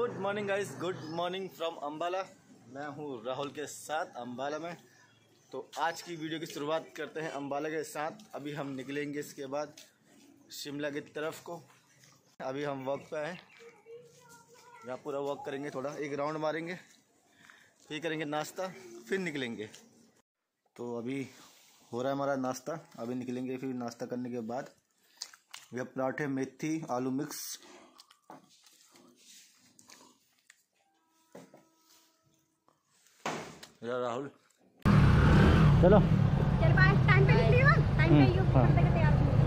Good morning guys, good morning from Ambala. मैं हूँ राहुल के साथ अम्बाला में। तो आज की वीडियो की शुरुआत करते हैं अम्बाला के साथ। अभी हम निकलेंगे इसके बाद शिमला की तरफ को। अभी हम वॉक पे हैं, यहाँ पूरा वॉक करेंगे, थोड़ा एक राउंड मारेंगे, फिर करेंगे नाश्ता, फिर निकलेंगे। तो अभी हो रहा है हमारा नाश्ता, अभी निकलेंगे। फिर नाश्ता करने के बाद यह पराठे, मेथी, आलू मिक्स। राहुल चलो चल बाय, टाइम पे निकली हो, टाइम पे यू करते के तैयार हो।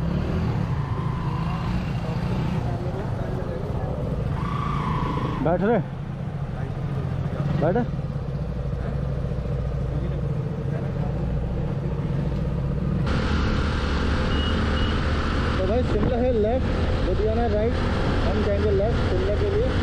बैठ रे, बैठ। तो भाई शिमला है लेफ्ट, लुधियाना राइट, हम जाएंगे लेफ्ट शिमला के लिए।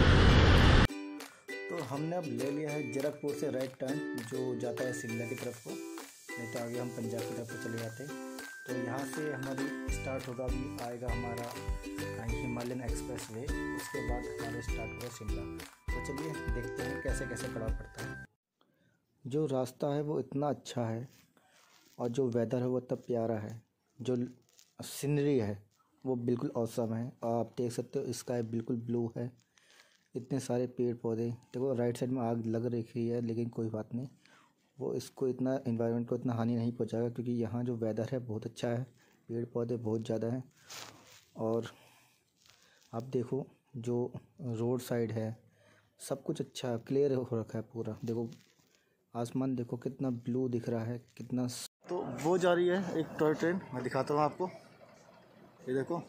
तो हमने अब ले लिया है जीरकपुर से राइट टर्न जो जाता है शिमला की तरफ को, नहीं तो आगे हम पंजाब की तरफ को चले जाते हैं। तो यहाँ से हमारी स्टार्ट होगा, अभी आएगा हमारा हिमालयन एक्सप्रेस वे, उसके बाद हमारा स्टार्ट होगा शिमला। तो चलिए देखते हैं कैसे कैसे पड़ाव पड़ता है। जो रास्ता है वो इतना अच्छा है और जो वेदर है वो इतना प्यारा है, जो सीनरी है वो बिल्कुल ऑसम है। आप देख सकते हो स्काई बिल्कुल ब्लू है, इतने सारे पेड़ पौधे। देखो राइट साइड में आग लग रखी है, लेकिन कोई बात नहीं, वो इसको इतना एनवायरनमेंट को इतना हानि नहीं पहुंचाएगा, क्योंकि यहाँ जो वेदर है बहुत अच्छा है, पेड़ पौधे बहुत ज़्यादा हैं। और आप देखो जो रोड साइड है सब कुछ अच्छा क्लियर हो रखा है पूरा। देखो आसमान देखो कितना ब्लू दिख रहा है, कितना। तो वो जा रही है एक टॉय ट्रेन, मैं दिखाता हूँ आपको, ये देखो।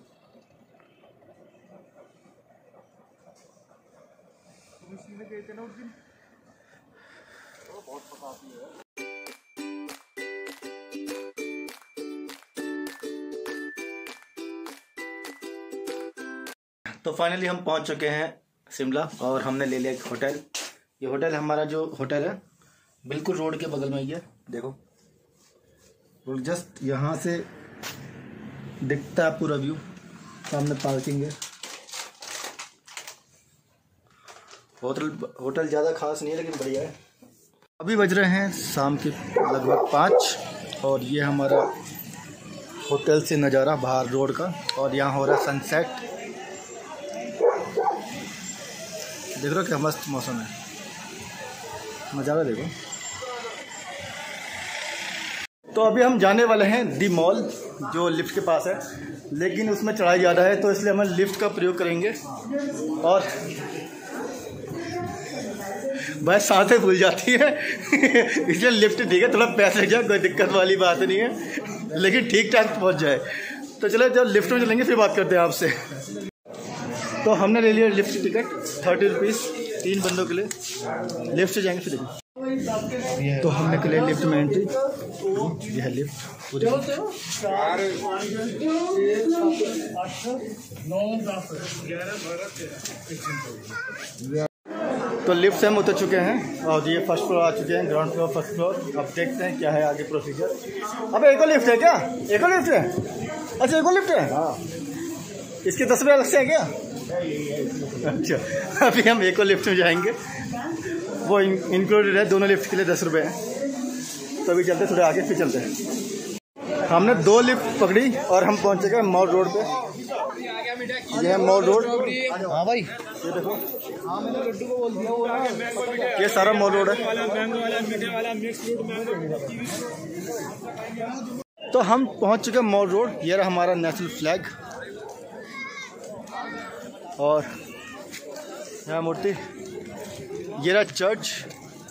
तो फाइनली हम पहुंच चुके हैं शिमला और हमने ले लिया एक होटल। ये होटल हमारा जो होटल है बिल्कुल रोड के बगल में ही है। देखो जस्ट यहाँ से दिखता है पूरा व्यू, सामने पार्किंग है। होटल ज़्यादा खास नहीं है लेकिन बढ़िया है। अभी बज रहे हैं शाम के लगभग 5 और ये हमारा होटल से नज़ारा बाहर रोड का, और यहाँ हो रहा है सनसेट। देख रहे हो क्या मस्त मौसम है, नज़ारा देखो। तो अभी हम जाने वाले हैं दी मॉल जो लिफ्ट के पास है, लेकिन उसमें चढ़ाई ज़्यादा है तो इसलिए हम लिफ्ट का प्रयोग करेंगे। और बस सांसें भूल जाती है इसलिए लिफ्ट ठीक है, थोड़ा पैसे जाए, कोई दिक्कत वाली बात नहीं है, लेकिन ठीक ठाक पहुंच जाए। तो चलो जब लिफ्ट में चलेंगे फिर बात करते हैं आपसे। तो हमने ले लिया लिफ्ट की टिकट 30 रुपीज़ 3 बंदों के लिए। लिफ्ट से जाएंगे फिर देखिए। तो हमने के लिए लिफ्ट में एंट्री, ये है लिफ्ट पूरी। तो लिफ्ट से हम उतर चुके हैं और ये फर्स्ट फ्लोर आ चुके हैं, ग्राउंड फ्लोर फर्स्ट फ्लोर। अब देखते हैं क्या है आगे प्रोसीजर। अब एको लिफ्ट है क्या? एको लिफ्ट है? अच्छा एको लिफ्ट है। हाँ, इसके 10 रुपये अलग से है क्या? अच्छा, अभी हम एको लिफ्ट में जाएंगे, वो इंक्लूडेड है, दोनों लिफ्ट के लिए 10 रुपये हैं। तो अभी चलते थोड़े आगे, फिर चलते हैं। हमने 2 लिफ्ट पकड़ी और हम पहुँच गए मॉल रोड पे। ये है मॉल रोड। हाँ भाई ये देखो, ये सारा मॉल रोड है। तो हम पहुंच चुके मॉल रोड। ये रहा हमारा नेशनल फ्लैग और यहाँ मूर्ति। ये रहा चर्च।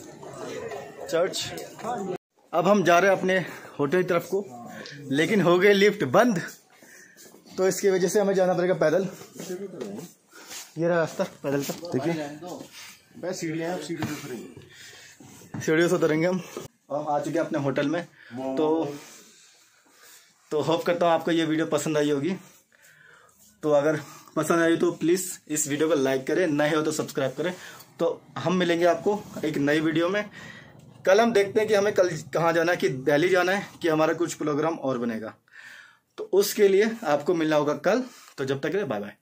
अब हम जा रहे हैं अपने होटल की तरफ को, लेकिन हो गई लिफ्ट बंद, तो इसकी वजह से हमें जाना पड़ेगा पैदल। ये रहा रास्ता पैदल का, देखिए सीढ़ियों से उतरेंगे हम। और हम आ चुके हैं अपने होटल में। तो होप करता हूँ आपको ये वीडियो पसंद आई होगी। तो अगर पसंद आई तो प्लीज़ इस वीडियो को लाइक करें, नए हो तो सब्सक्राइब करें। तो हम मिलेंगे आपको एक नई वीडियो में। कल हम देखते हैं कि हमें कल कहाँ जाना है, कि दिल्ली जाना है, कि हमारा कुछ प्रोग्राम और बनेगा। तो उसके लिए आपको मिलना होगा कल। तो जब तक के लिए बाय बाय।